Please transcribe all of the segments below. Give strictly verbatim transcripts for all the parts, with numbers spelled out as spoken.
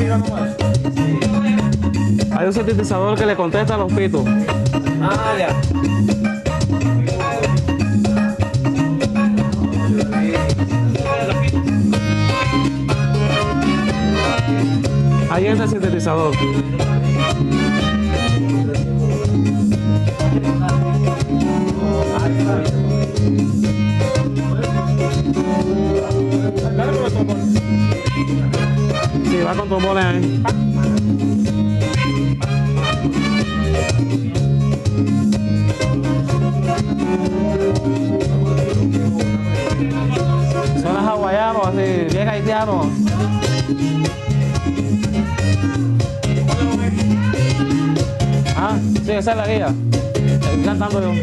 Hay un sintetizador que le contesta a los pitos. Ah, ya. Ahí entra el sintetizador. Sí, va con trombones ahí. Suena hawaiano, así, bien haitiano. Ah, sí, esa es la guía. Estoy cantando yo.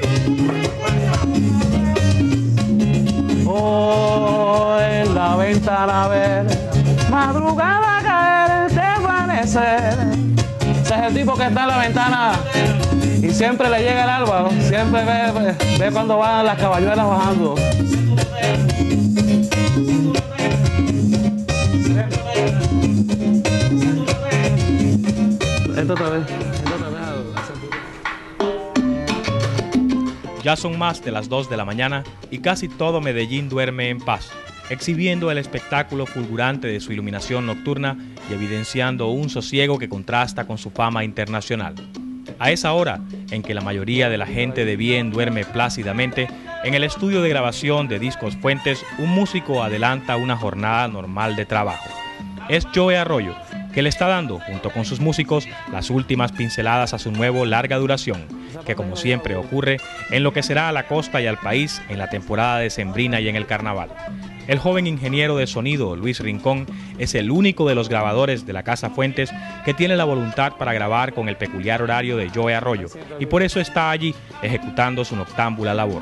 Oh, en la ventana a ver, madrugada a caer, desvanecer. Ese es el tipo que está en la ventana y siempre le llega el alba, ¿no? Siempre ve, ve, ve cuando van las caballuelas bajando. Esto otra vez. Ya son más de las dos de la mañana y casi todo Medellín duerme en paz, exhibiendo el espectáculo fulgurante de su iluminación nocturna y evidenciando un sosiego que contrasta con su fama internacional. A esa hora, en que la mayoría de la gente de bien duerme plácidamente, en el estudio de grabación de Discos Fuentes, un músico adelanta una jornada normal de trabajo. Es Joe Arroyo, que le está dando, junto con sus músicos, las últimas pinceladas a su nuevo larga duración, que como siempre ocurre, enloquecerá a la costa y al país en la temporada decembrina y en el carnaval. El joven ingeniero de sonido, Luis Rincón, es el único de los grabadores de la Casa Fuentes que tiene la voluntad para grabar con el peculiar horario de Joe Arroyo, y por eso está allí ejecutando su noctámbula labor.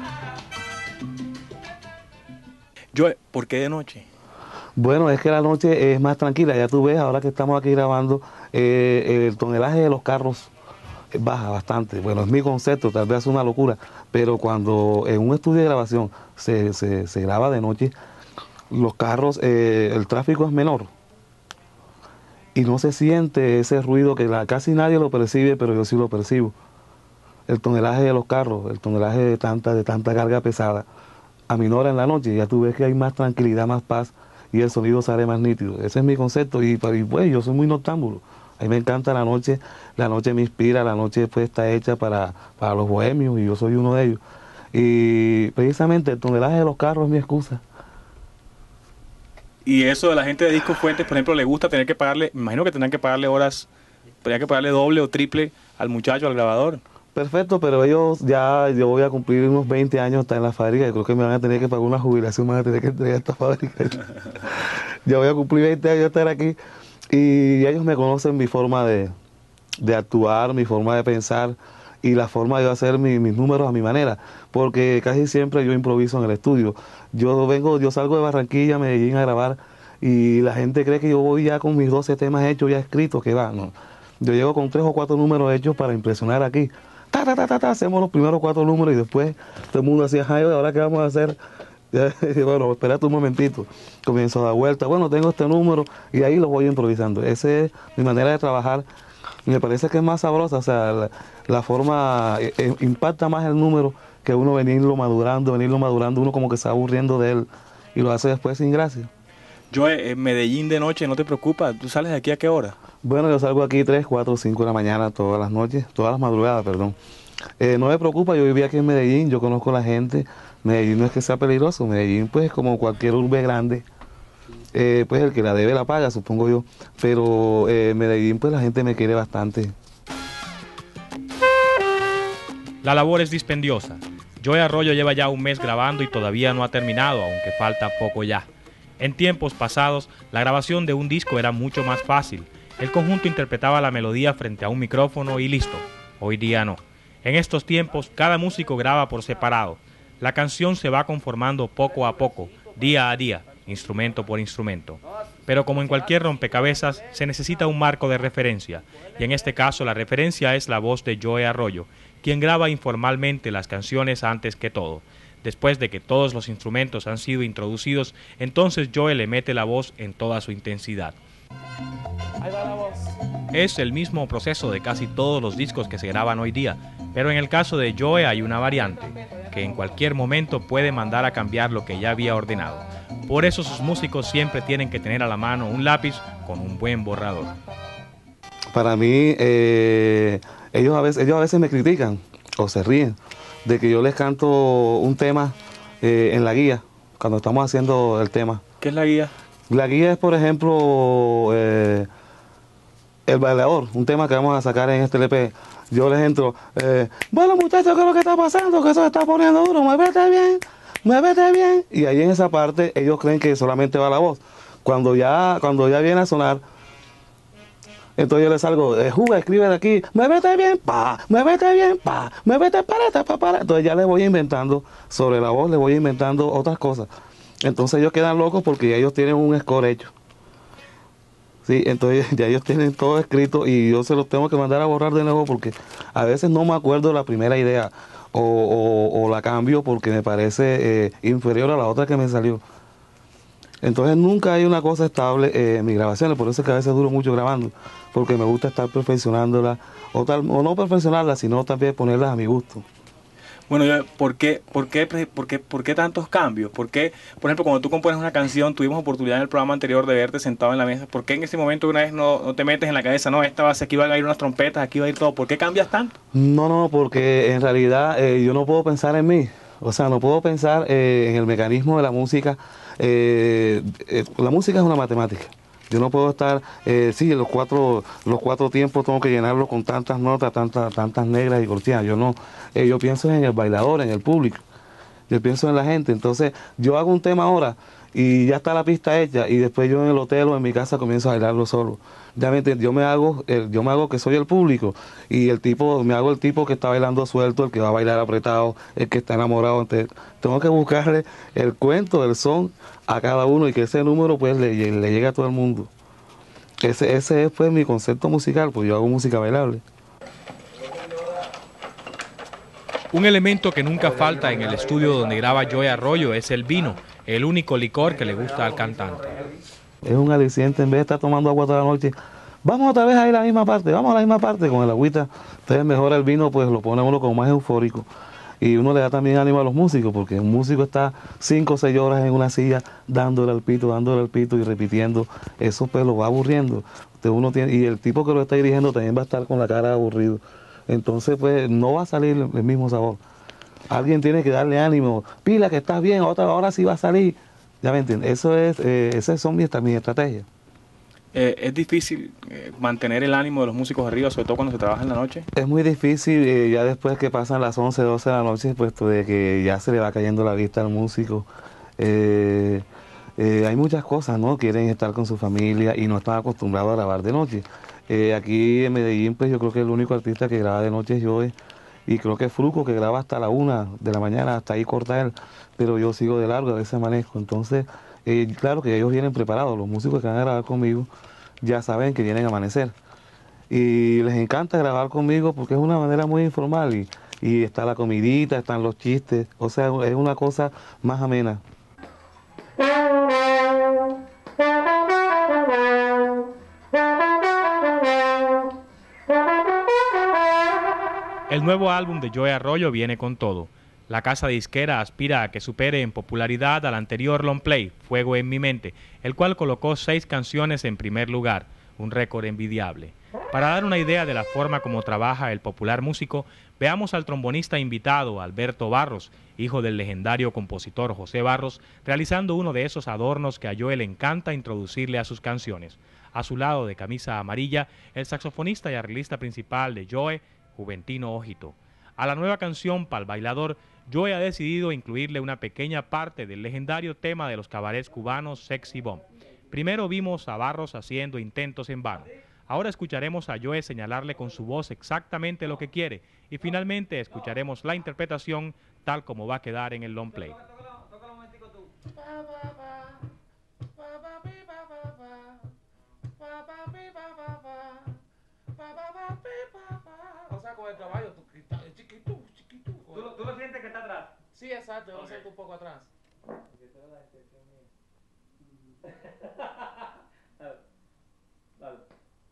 Joe, ¿por qué de noche? Bueno, es que la noche es más tranquila, ya tú ves, ahora que estamos aquí grabando, eh, el tonelaje de los carros baja bastante. Bueno, es mi concepto, tal vez es una locura, pero cuando en un estudio de grabación se, se, se graba de noche, los carros, eh, el tráfico es menor y no se siente ese ruido que la, casi nadie lo percibe, pero yo sí lo percibo. El tonelaje de los carros, el tonelaje de tanta, de tanta carga pesada, aminora en la noche, ya tú ves que hay más tranquilidad, más paz, y el sonido sale más nítido. Ese es mi concepto y, y pues yo soy muy noctámbulo. A mí me encanta la noche, la noche me inspira, la noche pues está hecha para, para los bohemios y yo soy uno de ellos. Y precisamente el tonelaje de los carros es mi excusa. Y eso de la gente de Discos Fuentes, por ejemplo, le gusta tener que pagarle, me imagino que tendrán que pagarle horas, tendrán que pagarle doble o triple al muchacho, al grabador. Perfecto, pero ellos ya, yo voy a cumplir unos veinte años hasta en la fábrica, yo creo que me van a tener que pagar una jubilación, me van a tener que entregar esta fábrica. Yo voy a cumplir veinte años de estar aquí y ellos me conocen mi forma de, de actuar, mi forma de pensar y la forma de hacer mi, mis números a mi manera, porque casi siempre yo improviso en el estudio. Yo vengo, yo salgo de Barranquilla, Medellín a grabar y la gente cree que yo voy ya con mis doce temas hechos, ya escritos, que va, no. Yo llego con tres o cuatro números hechos para impresionar aquí. Ta, ta, ta, ta, ta, hacemos los primeros cuatro números y después todo el mundo decía, ay, ¿ahora qué vamos a hacer? Y bueno, espérate un momentito, comienzo a dar vuelta, bueno, tengo este número y ahí lo voy improvisando. Esa es mi manera de trabajar, me parece que es más sabrosa, o sea, la, la forma, eh, impacta más el número que uno venirlo madurando, venirlo madurando, uno como que se va aburriendo de él y lo hace después sin gracia. Joe, en Medellín de noche, ¿no te preocupa? ¿Tú sales de aquí a qué hora? Bueno, yo salgo aquí tres, cuatro, cinco de la mañana todas las noches, todas las madrugadas, perdón. Eh, no me preocupa, yo vivía aquí en Medellín, yo conozco a la gente, Medellín no es que sea peligroso, Medellín pues como cualquier urbe grande, eh, pues el que la debe la paga, supongo yo, pero eh, Medellín pues la gente me quiere bastante. La labor es dispendiosa. Joe Arroyo lleva ya un mes grabando y todavía no ha terminado, aunque falta poco ya. En tiempos pasados, la grabación de un disco era mucho más fácil. El conjunto interpretaba la melodía frente a un micrófono y listo. Hoy día no. En estos tiempos, cada músico graba por separado. La canción se va conformando poco a poco, día a día, instrumento por instrumento. Pero como en cualquier rompecabezas, se necesita un marco de referencia. Y en este caso, la referencia es la voz de Joe Arroyo, quien graba informalmente las canciones antes que todo. Después de que todos los instrumentos han sido introducidos, entonces Joe le mete la voz en toda su intensidad. Ahí va la voz. Es el mismo proceso de casi todos los discos que se graban hoy día, pero en el caso de Joe hay una variante, que en cualquier momento puede mandar a cambiar lo que ya había ordenado. Por eso sus músicos siempre tienen que tener a la mano un lápiz con un buen borrador. Para mí, eh, ellos, a veces, ellos a veces me critican o se ríen de que yo les canto un tema eh, en la guía, cuando estamos haciendo el tema. ¿Qué es la guía? La guía es, por ejemplo, eh, El Bailador, un tema que vamos a sacar en este L P. Yo les entro, eh, bueno muchachos, ¿qué es lo que está pasando? Que eso se está poniendo duro, muévete bien, muévete bien. Y ahí en esa parte ellos creen que solamente va la voz. Cuando ya, cuando ya viene a sonar, entonces yo les salgo, eh, Juga, escribe de aquí, muévete bien, pa, muévete bien, pa, muévete para, pa, para. Entonces ya les voy inventando, sobre la voz les voy inventando otras cosas. Entonces ellos quedan locos porque ya ellos tienen un score hecho. Sí, entonces ya ellos tienen todo escrito y yo se los tengo que mandar a borrar de nuevo porque a veces no me acuerdo la primera idea o, o, o la cambio porque me parece eh, inferior a la otra que me salió. Entonces nunca hay una cosa estable eh, en mis grabaciones, por eso es que a veces duro mucho grabando, porque me gusta estar perfeccionándola, o, tal, o no perfeccionarla, sino también ponerlas a mi gusto. Bueno, yo, ¿por qué, por qué, por qué, por qué tantos cambios? ¿Por qué, por ejemplo, cuando tú compones una canción, tuvimos oportunidad en el programa anterior de verte sentado en la mesa, ¿por qué en ese momento una vez no, no te metes en la cabeza, no, esta base, aquí van a ir unas trompetas, aquí va a ir todo? ¿Por qué cambias tanto? No, no, porque en realidad eh, yo no puedo pensar en mí, o sea, no puedo pensar eh, en el mecanismo de la música. Eh, eh, la música es una matemática. Yo no puedo estar, eh, sí, los cuatro, los cuatro tiempos tengo que llenarlo con tantas notas, tantas, tantas negras y cortinas. Yo no, eh, yo pienso en el bailador, en el público. Yo pienso en la gente. Entonces, yo hago un tema ahora y ya está la pista hecha y después yo en el hotel o en mi casa comienzo a bailarlo solo. Ya me entiendes, yo me hago, el, yo me hago que soy el público y el tipo, me hago el tipo que está bailando suelto, el que va a bailar apretado, el que está enamorado. Entonces, tengo que buscarle el cuento, el son a cada uno y que ese número pues le, le llegue a todo el mundo. Ese, ese es pues mi concepto musical, pues yo hago música bailable. Un elemento que nunca falta en el estudio donde graba Joe Arroyo es el vino, el único licor que le gusta al cantante. Es un aliciente, en vez de estar tomando agua toda la noche, vamos otra vez a ir a la misma parte, vamos a la misma parte con el agüita. Entonces mejor el vino, pues lo pone uno como más eufórico. Y uno le da también ánimo a los músicos, porque un músico está cinco o seis horas en una silla dándole al pito, dándole al pito y repitiendo. Eso pues lo va aburriendo. Entonces, uno tiene, y el tipo que lo está dirigiendo también va a estar con la cara aburrido. Entonces pues no va a salir el mismo sabor. Alguien tiene que darle ánimo, pila que estás bien, otra hora sí va a salir. Ya me entiendes, eso es, eh, esas son mis, mis estrategias. Eh, ¿Es difícil eh, mantener el ánimo de los músicos arriba, sobre todo cuando se trabaja en la noche? Es muy difícil, eh, ya después que pasan las once, doce de la noche, puesto de que ya se le va cayendo la vista al músico. Eh, eh, hay muchas cosas, ¿no? Quieren estar con su familia y no están acostumbrados a grabar de noche. Eh, aquí en Medellín, pues yo creo que el único artista que graba de noche es Joe. Y creo que es Fruco, que graba hasta la una de la mañana, hasta ahí corta él. Pero yo sigo de largo, a veces amanezco. Entonces, eh, claro que ellos vienen preparados. Los músicos que van a grabar conmigo ya saben que vienen a amanecer. Y les encanta grabar conmigo porque es una manera muy informal. Y, y está la comidita, están los chistes. O sea, es una cosa más amena. El nuevo álbum de Joe Arroyo viene con todo. La casa disquera aspira a que supere en popularidad al anterior long play, Fuego en mi mente, el cual colocó seis canciones en primer lugar, un récord envidiable. Para dar una idea de la forma como trabaja el popular músico, veamos al trombonista invitado, Alberto Barros, hijo del legendario compositor José Barros, realizando uno de esos adornos que a Joe le encanta introducirle a sus canciones. A su lado, de camisa amarilla, el saxofonista y arreglista principal de Joe, Juventino Ojito. A la nueva canción Pa'l Bailador, Joe ha decidido incluirle una pequeña parte del legendario tema de los cabarets cubanos Sexy Bomb. Primero vimos a Barros haciendo intentos en vano. Ahora escucharemos a Joe señalarle con su voz exactamente lo que quiere y finalmente escucharemos la interpretación tal como va a quedar en el long play. O sea, con el caballo, chiquito, chiquito. ¿Tú, lo- ¿Tú lo sientes que está atrás? Sí, exacto, yo lo Ok. siento un poco atrás. Dale, dale.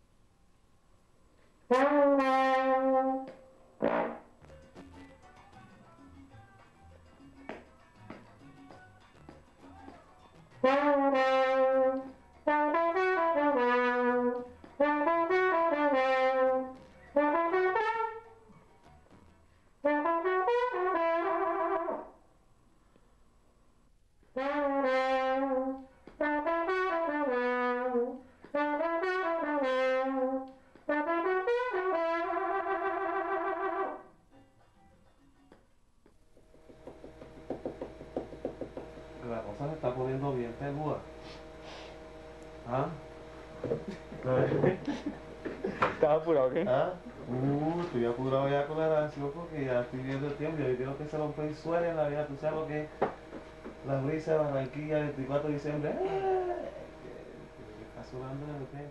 La cosa se está poniendo bien peluda. ¿Ah? ¿Estás apurado qué? ¿Ah? Uh, estoy apurado ya con la canción porque ya estoy viendo el tiempo. Yo quiero que se rompa y suene en la vida. Tú sabes lo que es la brisa de Barranquilla, veinticuatro de diciembre. ¡Eh! Que está sonando en el hotel.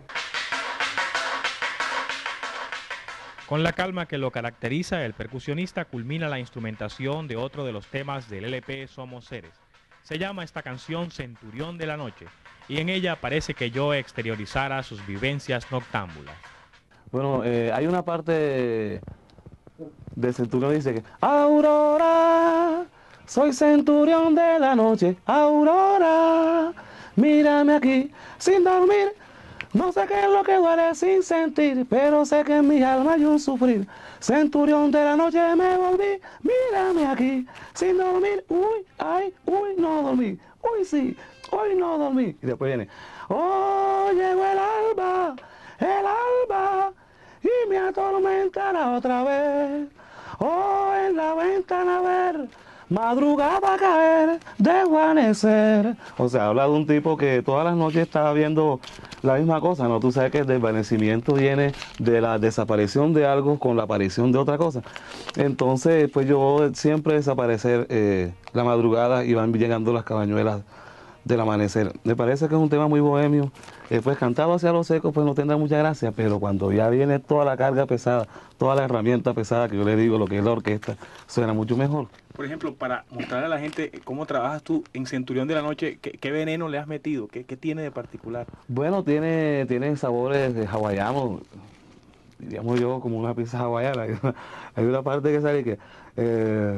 Con la calma que lo caracteriza, el percusionista culmina la instrumentación de otro de los temas del L P Somos Seres. Se llama esta canción Centurión de la Noche, y en ella parece que Joe exteriorizara sus vivencias noctámbulas. Bueno, eh, hay una parte de Centurión que dice que Aurora, soy Centurión de la noche, Aurora, mírame aquí sin dormir. No sé qué es lo que duele sin sentir, pero sé que en mi alma hay un sufrir. Centurión de la noche me volví, mírame aquí, sin dormir. Uy, ay, uy, no dormí. Uy, sí, hoy no dormí. Y después viene, oh, llegó el alba, el alba, y me atormentará otra vez. Oh, en la ventana ver, madrugada caer, desvanecer. O sea, habla de un tipo que todas las noches estaba viendo la misma cosa, ¿no? Tú sabes que el desvanecimiento viene de la desaparición de algo con la aparición de otra cosa. Entonces, pues yo siempre desaparecer eh, la madrugada y van llegando las cabañuelas del amanecer. Me parece que es un tema muy bohemio. Eh, pues cantado hacia los secos, pues no tendrá mucha gracia, pero cuando ya viene toda la carga pesada, toda la herramienta pesada que yo le digo, lo que es la orquesta, suena mucho mejor. Por ejemplo, para mostrarle a la gente cómo trabajas tú en Centurión de la Noche, ¿qué, qué veneno le has metido? ¿Qué, qué tiene de particular? Bueno, tiene, tiene sabores de hawaianos, diríamos yo, como una pizza hawaiana. Hay una, hay una parte que sale que... Eh,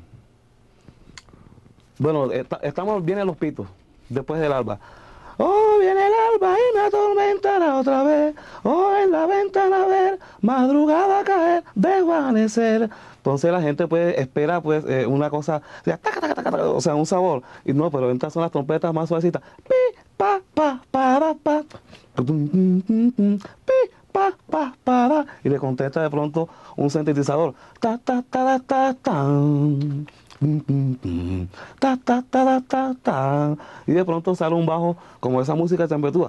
bueno, está, estamos, vienen los pitos, después del alba. Oh, viene el alba y me atormentará otra vez. Oh, en la ventana ver, madrugada caer, desvanecer. Entonces la gente pues espera pues eh, una cosa, o sea, taca, taca, taca, taca, o sea, un sabor. Y no, pero estas son las trompetas más suavecitas. Pi, pa, pa, para, pa. Pi, pa, pa, para. Y le contesta de pronto un sintetizador. Ta, ta, ta, ta, ta, tan. Ta, ta, ta, ta, ta, ta. Y de pronto sale un bajo como esa música champetúa.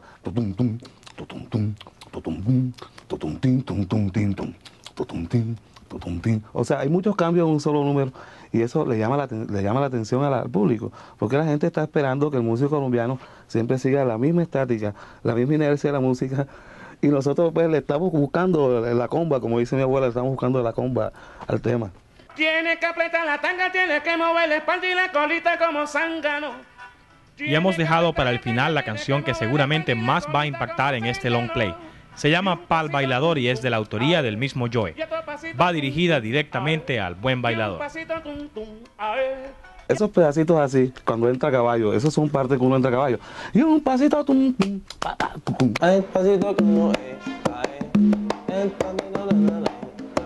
O sea, hay muchos cambios en un solo número y eso le llama la, le llama la atención al, al público, porque la gente está esperando que el músico colombiano siempre siga la misma estática, la misma inercia de la música, y nosotros pues le estamos buscando la comba, como dice mi abuela, le estamos buscando la comba al tema. Tiene que apretar la tanga, tiene que mover la espalda y la colita como zángano. Y hemos dejado para el final la canción que seguramente más va a impactar en este long play. Se llama Pa'l Bailador y es de la autoría del mismo Joe. Va dirigida directamente al buen bailador. Esos pedacitos así, cuando entra a caballo, esos son partes que uno entra a caballo. Y un pasito, tum, tum, pa, pa, tum, ay, pasito como es, ay, el pasito, la, la, la.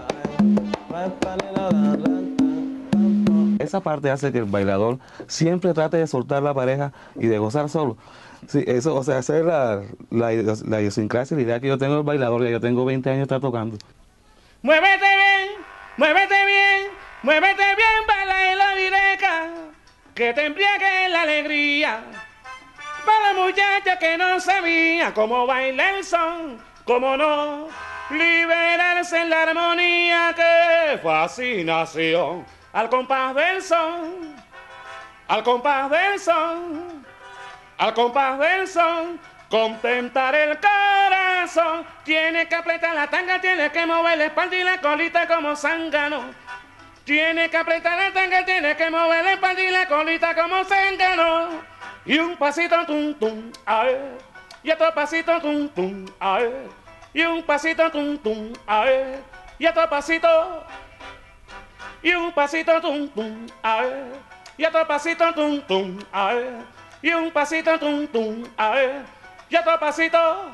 Esa parte hace que el bailador siempre trate de soltar la pareja y de gozar solo. Sí, eso, o sea, esa es la, la, la idiosincrasia, la idea que yo tengo del bailador, ya yo tengo veinte años de estar tocando. Muévete bien, muévete bien, muévete bien, baila en la vireca, que te embriague la alegría. Para la muchacha que no sabía cómo baila el son, cómo no liberarse en la armonía, qué fascinación. Al compás del son, al compás del son, al compás del son, contentar el corazón. Tiene que apretar la tanga, tiene que mover la espalda y la colita como zángano. Tiene que apretar la tanga, tiene que mover la espalda y la colita como zángano. Y un pasito tum tum, a ver, y otro pasito tum tum, a ver. y un pasito tum tum, a ver, y otro pasito, y un pasito tum tum, a ver, y otro pasito tum tum, a ver, y un pasito tum tum, a ver, y otro pasito,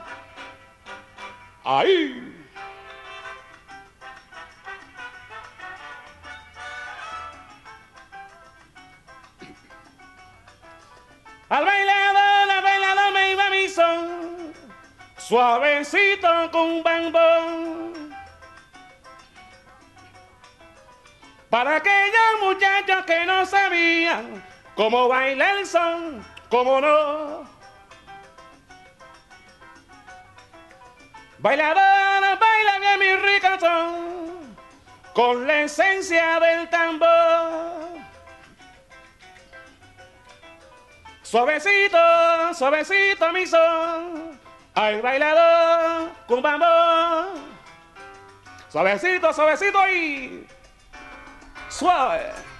ahí. Al bailador, al bailador me iba mi son, suavecito con bambón. Para aquellos muchachos que no sabían cómo baila el son, cómo no. Bailador, baila bien mi rico son, con la esencia del tambor. Suavecito, suavecito mi son, ay bailador con bambón. Suavecito, suavecito y suave.